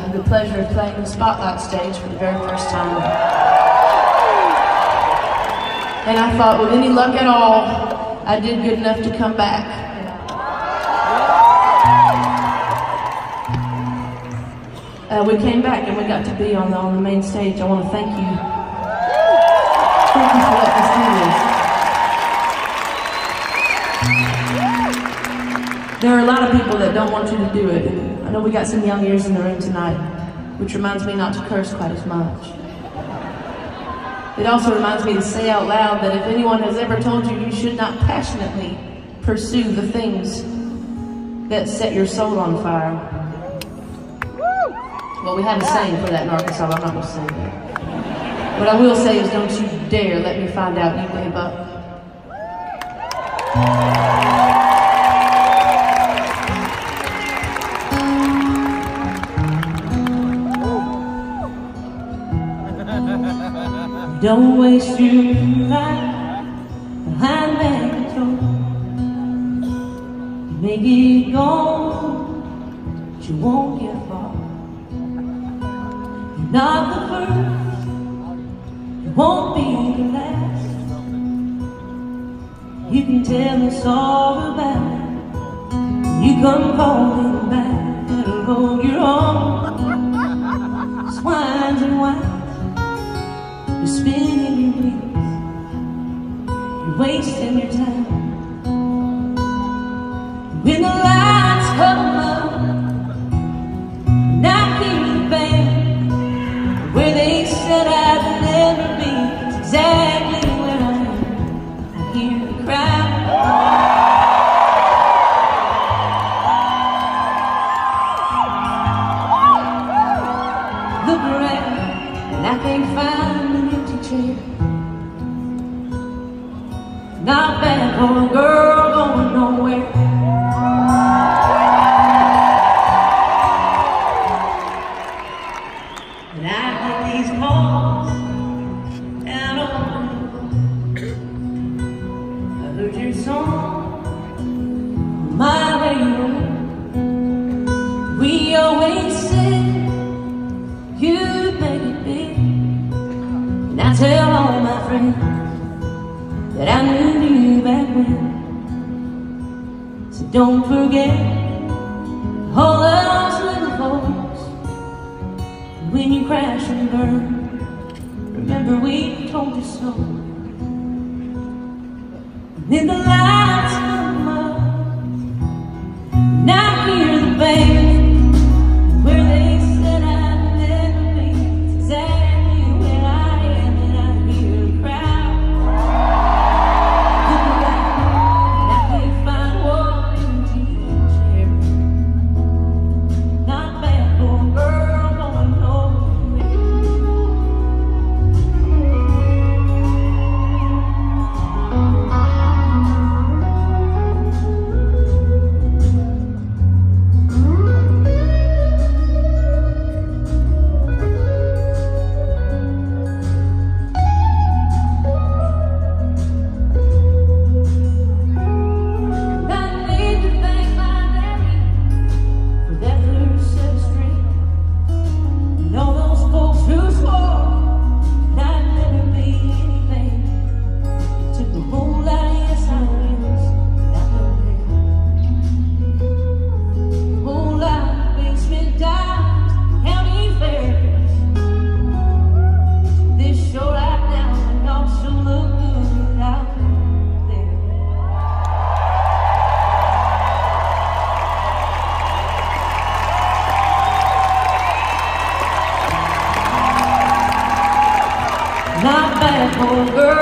had the pleasure of playing the Spotlight stage for the very first time. And I thought, with any luck at all, I did good enough to come back. We came back and we got to be on the main stage. I want to thank you. Thank you for letting us do this. There are a lot of people that don't want you to do it. And I know we got some young ears in the room tonight, which reminds me not to curse quite as much. It also reminds me to say out loud that if anyone has ever told you you should not passionately pursue the things that set your soul on fire. Well, we have a saying for that in Arkansas, I'm not going to say that. What I will say is, don't you dare let me find out you gave up. Don't waste your life behind that door. You may get gone, but you won't get far. You're not the first, you won't be the last. You can tell us all about it. You come calling back, that'll hold your own. Swines and wines, you're spinning your wheels, you're wasting your time. When the lights come up, and I hear the band, where they said I'd never be, it's exactly where I am. I hear the crowd. Look around, and I can't find an empty chair. Not bad for a girl going nowhere. And I get these calls out on the road. I heard your song on my radio. We always said you'd make it big. And I tell all my friends that I knew you back when. So don't forget all those little folks. When you crash and burn, remember we told you so. And then the lights come up, and I hear the band, where they said I'd never be, it's exactly where I am. And I hear the crowd. Look around, and I can't find one empty chair. Not bad for a girl going nowhere. I need to thank my daddy for that first set straight. And all those folks who swore that I'd never be anything. It took a whole lot of yes I wills, and I know that. A whole lot of basement dives, county fairs. This show right now and also look good out there. Not bad for a girl